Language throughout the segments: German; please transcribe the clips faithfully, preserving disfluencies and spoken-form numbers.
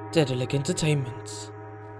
Daedalic Entertainment.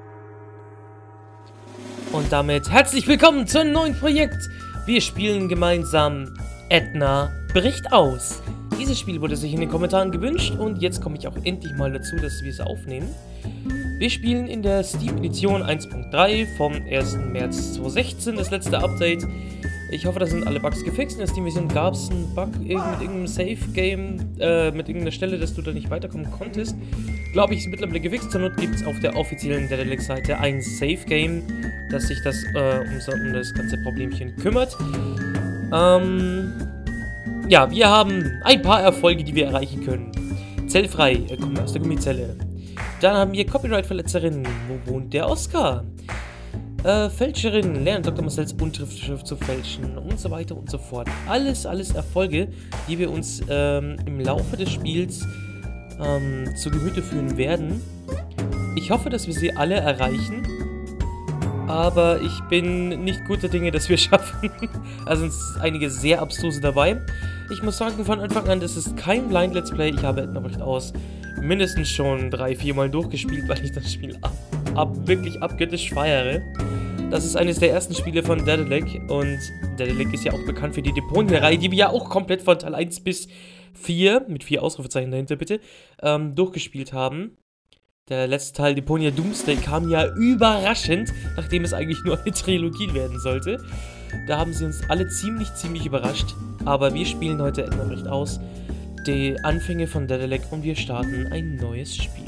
Und damit herzlich willkommen zu einem neuen Projekt. Wir spielen gemeinsam Edna bricht aus. Dieses Spiel wurde sich in den Kommentaren gewünscht und jetzt komme ich auch endlich mal dazu, dass wir es aufnehmen. Wir spielen in der Steam-Edition eins Punkt drei vom ersten März zweitausendsechzehn, das letzte Update. Ich hoffe, da sind alle Bugs gefixt. In der Steam-Version gab es einen Bug mit irgendeinem Save-Game, äh, mit irgendeiner Stelle, dass du da nicht weiterkommen konntest. Glaube ich, ist mittlerweile gefixt. Zur Not gibt es auf der offiziellen Daedalic-Seite ein Save-Game, das sich das, äh, um, so, um das ganze Problemchen kümmert. Ähm, ja, wir haben ein paar Erfolge, die wir erreichen können. Zellfrei, äh, kommen wir aus der Gummizelle. Dann haben wir Copyright-Verletzerin. Wo wohnt der Oscar? Äh, Fälscherin, lernt Doktor Marcells Unterschrift zu fälschen und so weiter und so fort. Alles, alles Erfolge, die wir uns ähm, im Laufe des Spiels ähm, zu Gemüte führen werden. Ich hoffe, dass wir sie alle erreichen, aber ich bin nicht guter Dinge, dass wir schaffen. Also es sind einige sehr abstruse dabei. Ich muss sagen, von Anfang an, das ist kein Blind Let's Play. Ich habe Edna bricht aus mindestens schon drei, vier Mal durchgespielt, weil ich das Spiel ab, ab, wirklich abgöttisch feiere. Das ist eines der ersten Spiele von Daedalic und Daedalic ist ja auch bekannt für die Deponia-Reihe, die wir ja auch komplett von Teil eins bis vier, mit vier Ausrufezeichen dahinter bitte, ähm, durchgespielt haben. Der letzte Teil, Deponia Doomsday, kam ja überraschend, nachdem es eigentlich nur eine Trilogie werden sollte. Da haben sie uns alle ziemlich, ziemlich überrascht. Aber wir spielen heute Edna bricht aus, die Anfänge von Daedalic und wir starten ein neues Spiel.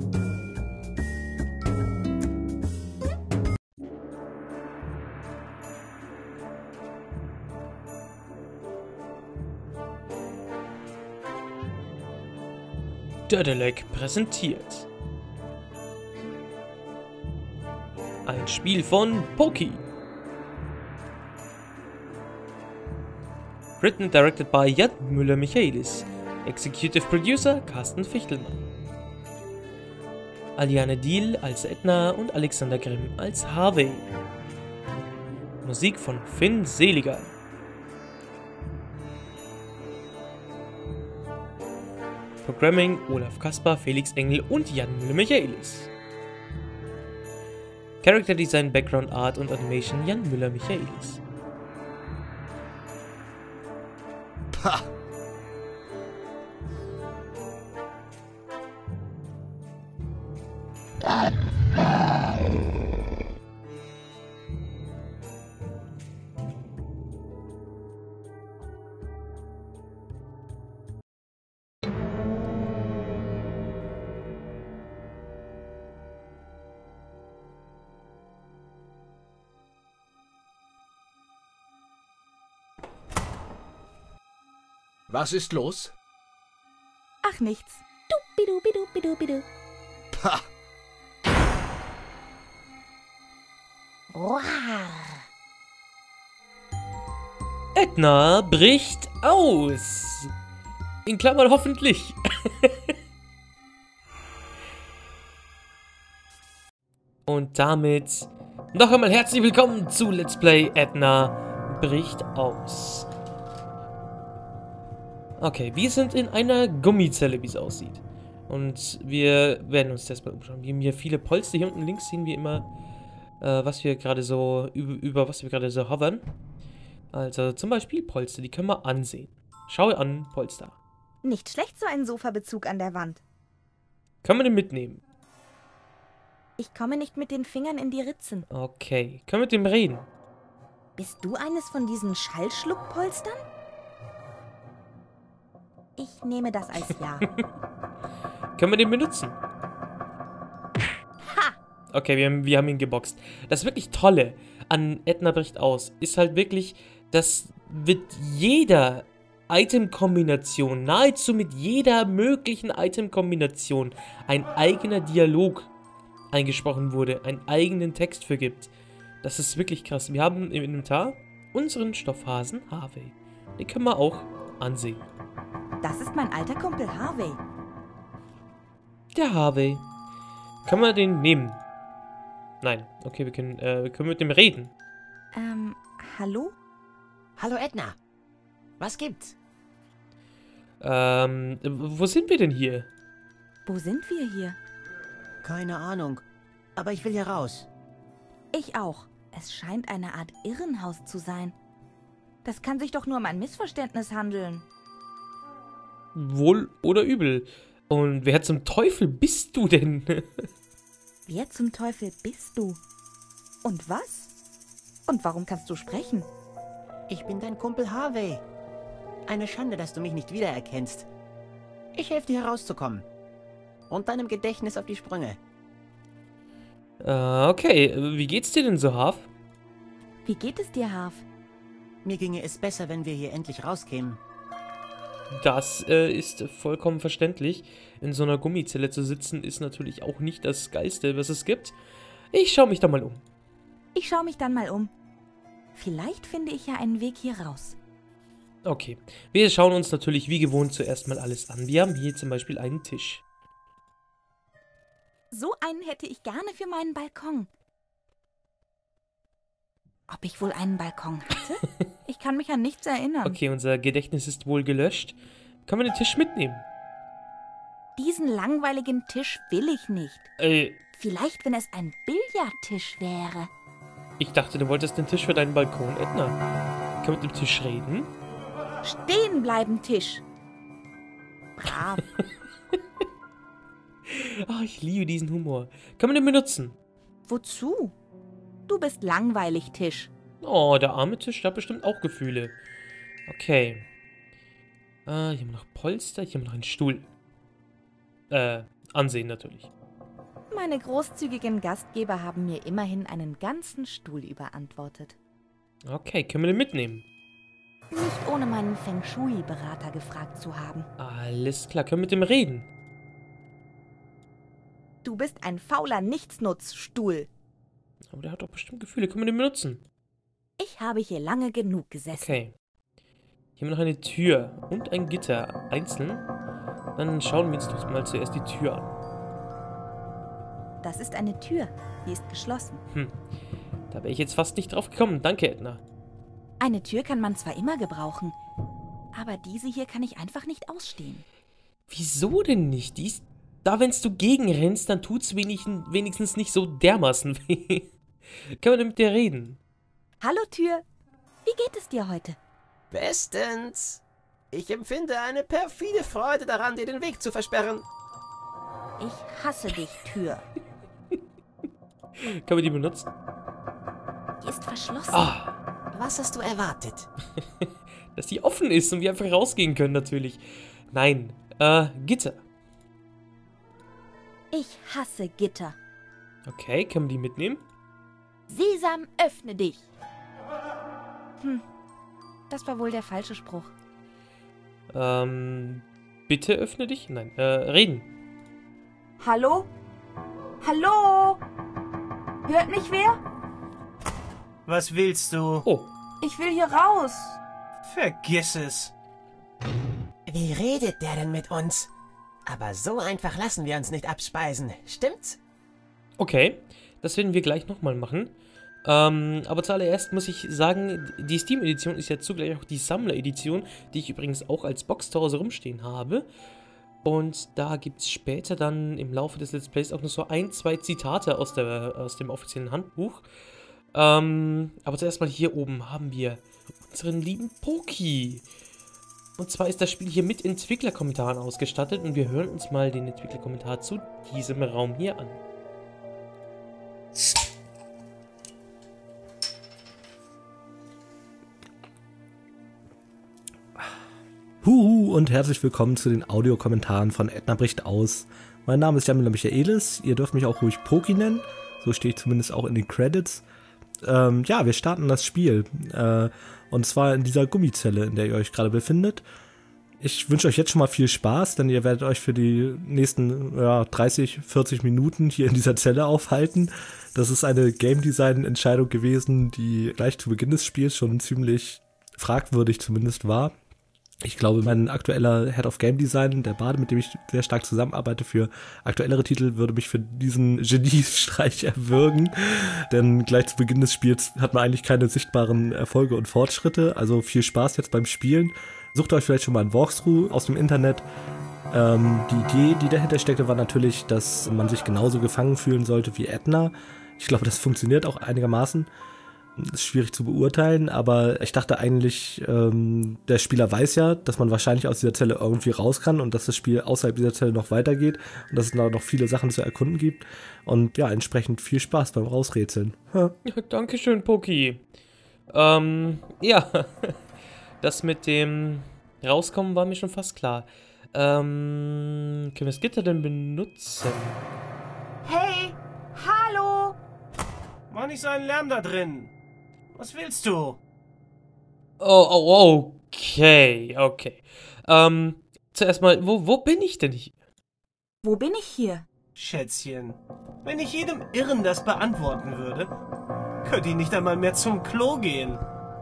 Daedalic präsentiert. Ein Spiel von Poki. Written and directed by Jan Müller-Michaelis. Executive Producer Carsten Fichtelmann. Aliane Diel als Edna und Alexander Grimm als Harvey. Musik von Finn Seliger. Programming Olaf Kaspar, Felix Engel und Jan Müller-Michaelis. Character Design, Background Art und Animation Jan Müller-Michaelis. Pah! Was ist los? Ach, nichts. Dubidu, bidu, bidu, bidu. Pah! Edna bricht aus. In Klammern hoffentlich. Und damit noch einmal herzlich willkommen zu Let's Play Edna bricht aus. Okay, wir sind in einer Gummizelle, wie es aussieht. Und wir werden uns das mal umschauen. Wir haben hier viele Polster. Hier unten links sehen wir immer, äh, was wir gerade so, über, über was wir gerade so hovern. Also zum Beispiel Polster, die können wir ansehen. Schau an, Polster. Nicht schlecht, so ein Sofabezug an der Wand. Können wir den mitnehmen? Ich komme nicht mit den Fingern in die Ritzen. Okay, können wir mit dem reden? Bist du eines von diesen Schallschluckpolstern? Ich nehme das als Ja. Können wir den benutzen? Ha! Okay, wir haben, wir haben ihn geboxt. Das wirklich Tolle an Edna bricht aus ist halt wirklich, dass mit jeder Item-Kombination, nahezu mit jeder möglichen Item-Kombination, ein eigener Dialog eingesprochen wurde, einen eigenen Text für gibt. Das ist wirklich krass. Wir haben im Inventar unseren Stoffhasen Harvey. Den können wir auch ansehen. Das ist mein alter Kumpel Harvey. Der Harvey. Können wir den nehmen? Nein. Okay, wir können, äh, wir können mit dem reden. Ähm, hallo? Hallo Edna. Was gibt's? Ähm, wo sind wir denn hier? Wo sind wir hier? Keine Ahnung. Aber ich will hier raus. Ich auch. Es scheint eine Art Irrenhaus zu sein. Das kann sich doch nur um ein Missverständnis handeln. Wohl oder übel. Und wer zum Teufel bist du denn? Wer zum Teufel bist du? Und was? Und warum kannst du sprechen? Ich bin dein Kumpel Harvey. Eine Schande, dass du mich nicht wiedererkennst. Ich helfe dir herauszukommen. Und deinem Gedächtnis auf die Sprünge. Äh, okay. Wie geht's dir denn so, Harv? Wie geht es dir, Harv? Mir ginge es besser, wenn wir hier endlich rauskämen. Das äh, ist vollkommen verständlich. In so einer Gummizelle zu sitzen, ist natürlich auch nicht das Geilste, was es gibt. Ich schaue mich da mal um. Ich schaue mich dann mal um. Vielleicht finde ich ja einen Weg hier raus. Okay, wir schauen uns natürlich wie gewohnt zuerst mal alles an. Wir haben hier zum Beispiel einen Tisch. So einen hätte ich gerne für meinen Balkon. Ob ich wohl einen Balkon hatte? Ich kann mich an nichts erinnern. Okay, unser Gedächtnis ist wohl gelöscht. Können wir den Tisch mitnehmen? Diesen langweiligen Tisch will ich nicht. Äh, Vielleicht, wenn es ein Billardtisch wäre. ich dachte, du wolltest den Tisch für deinen Balkon, Edna. Können wir mit dem Tisch reden? Stehen bleiben, Tisch. Brav. Ach, ich liebe diesen Humor. Können wir den benutzen? Wozu? Du bist langweilig, Tisch. Oh, der arme Tisch, der hat bestimmt auch Gefühle. Okay. Äh, hier haben wir noch Polster, hier haben wir noch einen Stuhl. Äh, ansehen natürlich. Meine großzügigen Gastgeber haben mir immerhin einen ganzen Stuhl überantwortet. Okay, können wir den mitnehmen? Nicht ohne meinen Feng Shui-Berater gefragt zu haben. Alles klar, können wir mit dem reden? Du bist ein fauler Nichtsnutzstuhl. Aber der hat doch bestimmt Gefühle, können wir den benutzen? Ich habe hier lange genug gesessen. Okay. Hier haben wir noch eine Tür und ein Gitter einzeln. Dann schauen wir uns doch mal zuerst die Tür an. Das ist eine Tür. Die ist geschlossen. Hm, da wäre ich jetzt fast nicht drauf gekommen. Danke, Edna. Eine Tür kann man zwar immer gebrauchen, aber diese hier kann ich einfach nicht ausstehen. Wieso denn nicht? Die ist da, wenn du gegenrennst, dann tut's wenig, wenigstens nicht so dermaßen weh. Können wir denn mit dir reden? Hallo Tür, wie geht es dir heute? Bestens. Ich empfinde eine perfide Freude daran, dir den Weg zu versperren. Ich hasse dich, Tür. Können wir die benutzen? Die ist verschlossen. Ah, Was hast du erwartet? dass die offen ist und wir einfach rausgehen können natürlich. Nein, äh, Gitter. Ich hasse Gitter. Okay, können wir die mitnehmen? Sesam, öffne dich. Hm, das war wohl der falsche Spruch. Ähm, bitte öffne dich? Nein, äh, reden. Hallo? Hallo? Hört mich wer? Was willst du? Oh, Ich will hier raus. Vergiss es. Wie redet der denn mit uns? Aber so einfach lassen wir uns nicht abspeisen, stimmt's? okay. Das werden wir gleich nochmal machen. Ähm, aber zuallererst muss ich sagen, die Steam-Edition ist ja zugleich auch die Sammler-Edition, die ich übrigens auch als Box zu Hause rumstehen habe. Und da gibt es später dann im Laufe des Let's Plays auch noch so ein, zwei Zitate aus, der, aus dem offiziellen Handbuch. Ähm, aber zuerst mal hier oben haben wir unseren lieben Poki. Und zwar ist das Spiel hier mit Entwicklerkommentaren ausgestattet und wir hören uns mal den Entwicklerkommentar zu diesem Raum hier an. Huhu und herzlich willkommen zu den Audiokommentaren von Edna bricht aus. Mein Name ist Jamila Michaelis, ihr dürft mich auch ruhig Poki nennen, so stehe ich zumindest auch in den Credits. Ähm, ja, wir starten das Spiel, äh, und zwar in dieser Gummizelle, in der ihr euch gerade befindet. Ich wünsche euch jetzt schon mal viel Spaß, denn ihr werdet euch für die nächsten ja, dreißig, vierzig Minuten hier in dieser Zelle aufhalten. Das ist eine Game Design Entscheidung gewesen, die gleich zu Beginn des Spiels schon ziemlich fragwürdig zumindest war. Ich glaube, mein aktueller Head of Game Design, der Bade, mit dem ich sehr stark zusammenarbeite für aktuellere Titel, würde mich für diesen Geniestreich erwürgen. Denn gleich zu Beginn des Spiels hat man eigentlich keine sichtbaren Erfolge und Fortschritte. Also viel Spaß jetzt beim Spielen. Sucht euch vielleicht schon mal ein Walkthrough aus dem Internet. Ähm, die Idee, die dahinter steckte, war natürlich, dass man sich genauso gefangen fühlen sollte wie Edna. Ich glaube, das funktioniert auch einigermaßen. Ist schwierig zu beurteilen, aber ich dachte eigentlich, ähm, der Spieler weiß ja, dass man wahrscheinlich aus dieser Zelle irgendwie raus kann und dass das Spiel außerhalb dieser Zelle noch weitergeht und dass es da noch viele Sachen zu erkunden gibt. Und ja, entsprechend viel Spaß beim Rausrätseln. Ja. Ja, Dankeschön, Poki. Ähm, ja, das mit dem Rauskommen war mir schon fast klar. Ähm, können wir das Gitter denn benutzen? Hey, hallo! Mach nicht so einen Lärm da drin. Was willst du? Oh, oh, okay, okay. Ähm, zuerst mal, wo, wo bin ich denn hier? Wo bin ich hier? Schätzchen, wenn ich jedem Irren das beantworten würde, könnte ich nicht einmal mehr zum Klo gehen.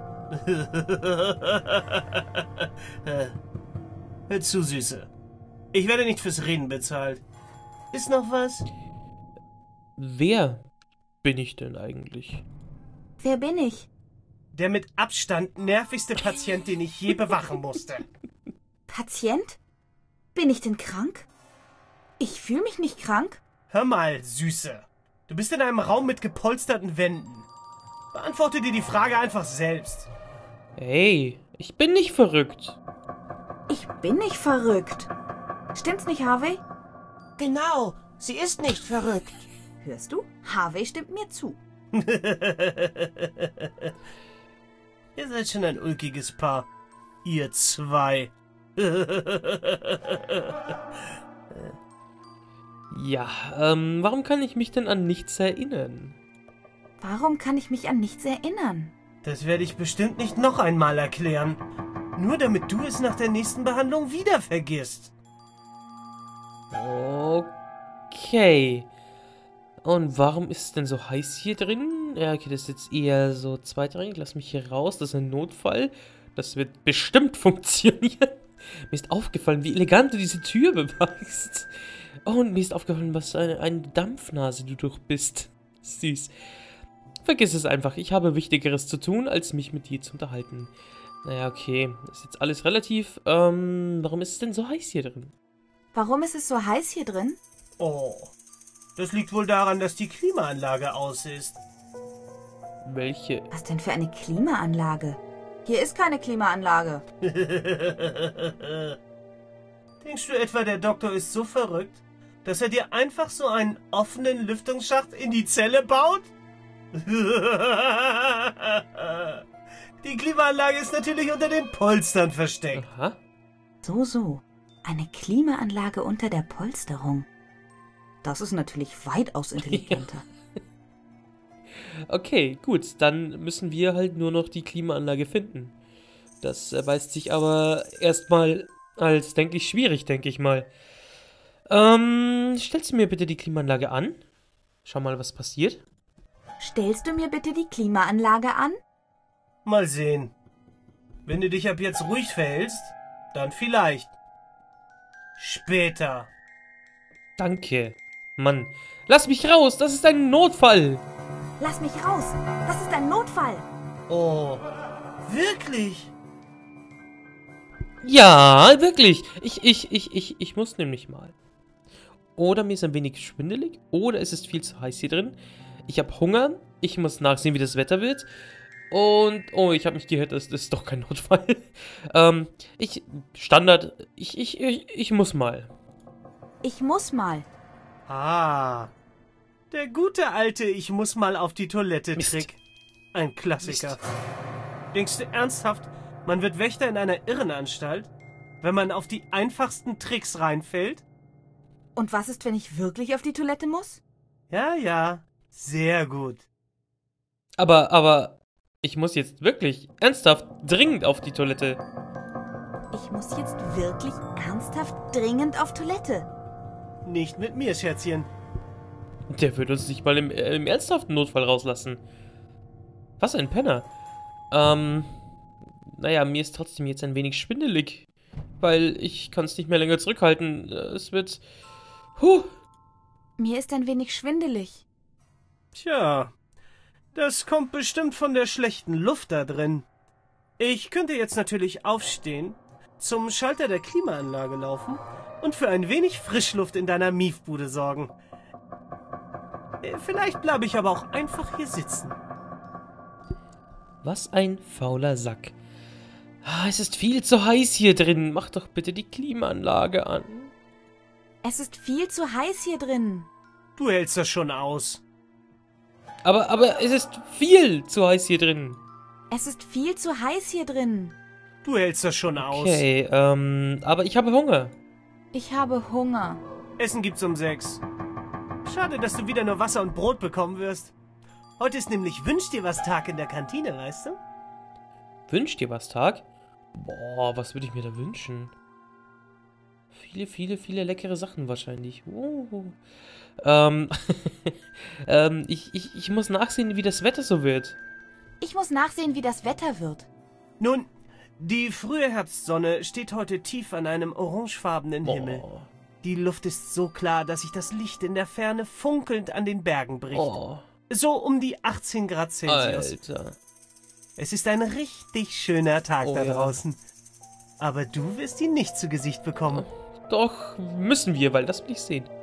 Hör zu, Süße. Ich werde nicht fürs Reden bezahlt. Ist noch was? Wer bin ich denn eigentlich? Wer bin ich? Der mit Abstand nervigste Patient, den ich je bewachen musste. Patient? Bin ich denn krank? Ich fühle mich nicht krank. Hör mal, Süße. Du bist in einem Raum mit gepolsterten Wänden. Beantworte dir die Frage einfach selbst. Hey, ich bin nicht verrückt. Ich bin nicht verrückt. Stimmt's nicht, Harvey? Genau, sie ist nicht verrückt. Hörst du? Harvey stimmt mir zu. Ihr seid schon ein ulkiges Paar. Ihr zwei. Ja, ähm, warum kann ich mich denn an nichts erinnern? Warum kann ich mich an nichts erinnern? Das werde ich bestimmt nicht noch einmal erklären. Nur damit du es nach der nächsten Behandlung wieder vergisst. Okay. Und warum ist es denn so heiß hier drin? Ja, okay, das ist jetzt eher so zweitrangig. Lass mich hier raus. Das ist ein Notfall. Das wird bestimmt funktionieren. Mir ist aufgefallen, wie elegant du diese Tür bewahrst. Oh, und mir ist aufgefallen, was eine, eine Dampfnase du durch bist. Süß. Vergiss es einfach. Ich habe Wichtigeres zu tun, als mich mit dir zu unterhalten. Naja, okay. Das ist jetzt alles relativ. Ähm, warum ist es denn so heiß hier drin? Warum ist es so heiß hier drin? Oh, das liegt wohl daran, dass die Klimaanlage aus ist. Welche? Was denn für eine Klimaanlage? Hier ist keine Klimaanlage. Denkst du etwa, der Doktor ist so verrückt, dass er dir einfach so einen offenen Lüftungsschacht in die Zelle baut? Die Klimaanlage ist natürlich unter den Polstern versteckt. Aha. So, so. Eine Klimaanlage unter der Polsterung. Das ist natürlich weitaus intelligenter. Okay, gut, dann müssen wir halt nur noch die Klimaanlage finden. Das erweist sich aber erstmal als, denke ich, schwierig, denke ich mal. Ähm, stellst du mir bitte die Klimaanlage an? Schau mal, was passiert. Stellst du mir bitte die Klimaanlage an? Mal sehen. Wenn du dich ab jetzt ruhig verhältst, dann vielleicht. Später. Danke. Mann, lass mich raus, das ist ein Notfall. Lass mich raus, das ist ein Notfall. Oh, wirklich? Ja, wirklich. Ich, ich, ich, ich, ich muss nämlich mal. Oder mir ist ein wenig schwindelig, oder es ist viel zu heiß hier drin. Ich habe Hunger, ich muss nachsehen, wie das Wetter wird. Und, oh, ich habe mich gehört, das, das ist doch kein Notfall. ähm, ich, Standard, ich, ich, ich, ich muss mal. Ich muss mal. Ah, der gute alte Ich muss mal auf die Toilette Mist. Trick. Ein Klassiker. Mist. Denkst du ernsthaft, man wird Wächter in einer Irrenanstalt, wenn man auf die einfachsten Tricks reinfällt? Und was ist, wenn ich wirklich auf die Toilette muss? Ja, ja, sehr gut. Aber, aber, ich muss jetzt wirklich ernsthaft dringend auf die Toilette. Ich muss jetzt wirklich ernsthaft dringend auf Toilette. Nicht mit mir, Schätzchen. Der wird uns nicht mal im, äh, im ernsthaften Notfall rauslassen. Was ein Penner. Ähm, naja, mir ist trotzdem jetzt ein wenig schwindelig. Weil ich kann es nicht mehr länger zurückhalten. Es wird... Huh. Mir ist ein wenig schwindelig. Tja, das kommt bestimmt von der schlechten Luft da drin. Ich könnte jetzt natürlich aufstehen, zum Schalter der Klimaanlage laufen, und für ein wenig Frischluft in deiner Miefbude sorgen. Äh, Vielleicht bleibe ich aber auch einfach hier sitzen. Was ein fauler Sack. Ah, es ist viel zu heiß hier drin. Mach doch bitte die Klimaanlage an. Es ist viel zu heiß hier drin. Du hältst das schon aus. Aber, aber es ist viel zu heiß hier drin. Es ist viel zu heiß hier drin. Du hältst das schon aus. Okay, ähm, aber ich habe Hunger. Ich habe Hunger. Essen gibt's um sechs. Schade, dass du wieder nur Wasser und Brot bekommen wirst. Heute ist nämlich Wünsch dir was Tag in der Kantine, weißt du? Wünsch dir was, Tag? Boah, was würde ich mir da wünschen? Viele, viele, viele leckere Sachen wahrscheinlich. Uh. Ähm, ähm, ich, ich, ich muss nachsehen, wie das Wetter so wird. Ich muss nachsehen, wie das Wetter wird. Nun, die frühe Herbstsonne steht heute tief an einem orangefarbenen Himmel. Oh. Die Luft ist so klar, dass sich das Licht in der Ferne funkelnd an den Bergen bricht. Oh. So um die achtzehn Grad Celsius. Alter. Es ist ein richtig schöner Tag Oh da ja. draußen. Aber du wirst ihn nicht zu Gesicht bekommen. Doch, müssen wir, weil das will ich sehen.